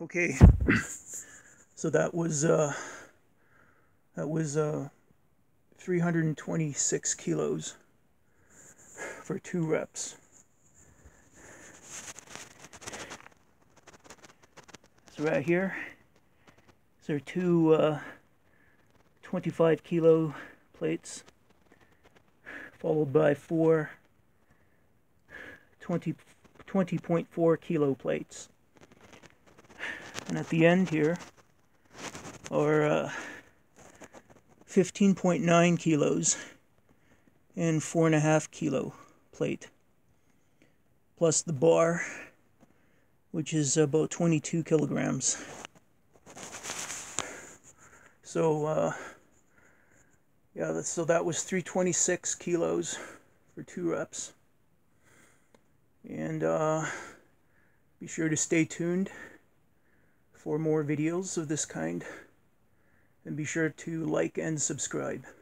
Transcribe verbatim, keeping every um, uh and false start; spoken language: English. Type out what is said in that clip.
Okay, so that was uh, that was uh, three hundred twenty-six kilos for two reps. So right here, there are two uh, twenty-five kilo plates, followed by four twenty point four kilo plates. And at the end here are uh, fifteen point nine kilos and four and a half kilo plate, plus the bar, which is about twenty-two kilograms. So, uh, yeah, that's, so that was three hundred twenty-six kilos for two reps. And uh, be sure to stay tuned for more videos of this kind. And be sure to like and subscribe.